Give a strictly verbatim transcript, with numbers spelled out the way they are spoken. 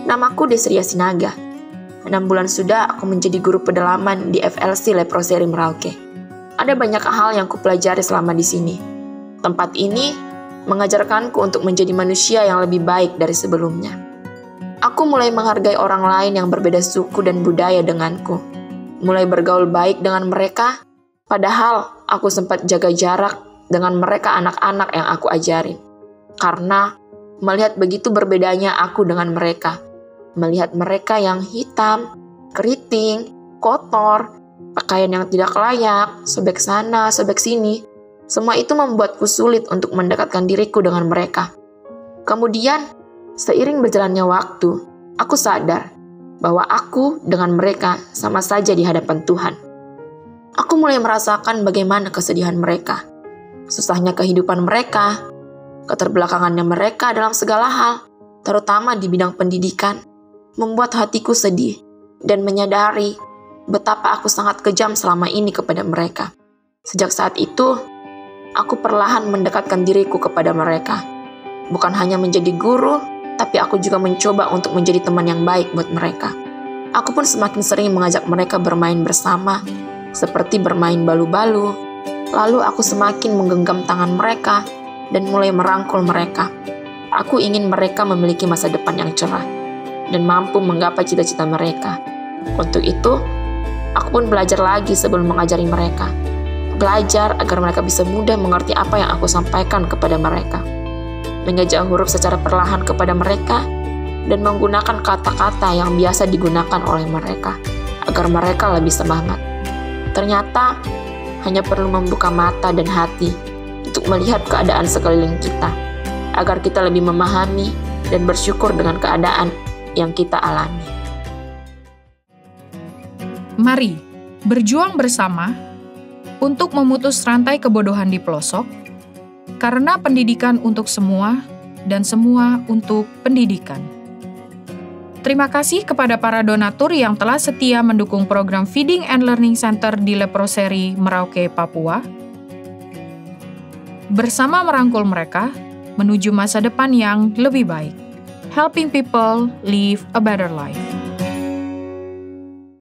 Namaku Desria Sinaga. Enam bulan sudah aku menjadi guru pedalaman di F L C Leproseri Merauke. Ada banyak hal yang kupelajari selama di sini. Tempat ini mengajarkanku untuk menjadi manusia yang lebih baik dari sebelumnya. Aku mulai menghargai orang lain yang berbeda suku dan budaya denganku. Mulai bergaul baik dengan mereka, padahal aku sempat jaga jarak dengan mereka anak-anak yang aku ajarin. Karena melihat begitu berbedanya aku dengan mereka. Melihat mereka yang hitam, keriting, kotor, pakaian yang tidak layak, sobek sana, sobek sini. Semua itu membuatku sulit untuk mendekatkan diriku dengan mereka. Kemudian, seiring berjalannya waktu, aku sadar bahwa aku dengan mereka sama saja di hadapan Tuhan. Aku mulai merasakan bagaimana kesedihan mereka, susahnya kehidupan mereka, keterbelakangannya mereka dalam segala hal, terutama di bidang pendidikan, membuat hatiku sedih dan menyadari betapa aku sangat kejam selama ini kepada mereka. Sejak saat itu, aku perlahan mendekatkan diriku kepada mereka. Bukan hanya menjadi guru, tapi aku juga mencoba untuk menjadi teman yang baik buat mereka. Aku pun semakin sering mengajak mereka bermain bersama, seperti bermain balu-balu. Lalu aku semakin menggenggam tangan mereka dan mulai merangkul mereka. Aku ingin mereka memiliki masa depan yang cerah dan mampu menggapai cita-cita mereka. Untuk itu, aku pun belajar lagi sebelum mengajari mereka. Belajar agar mereka bisa mudah mengerti apa yang aku sampaikan kepada mereka. Mengejak huruf secara perlahan kepada mereka, dan menggunakan kata-kata yang biasa digunakan oleh mereka, agar mereka lebih semangat. Ternyata, hanya perlu membuka mata dan hati untuk melihat keadaan sekeliling kita, agar kita lebih memahami dan bersyukur dengan keadaan yang kita alami. Mari berjuang bersama untuk memutus rantai kebodohan di pelosok, karena pendidikan untuk semua dan semua untuk pendidikan. Terima kasih kepada para donatur yang telah setia mendukung program Feeding and Learning Center di Leproseri Merauke, Papua. Bersama merangkul mereka menuju masa depan yang lebih baik. Helping people live a better life.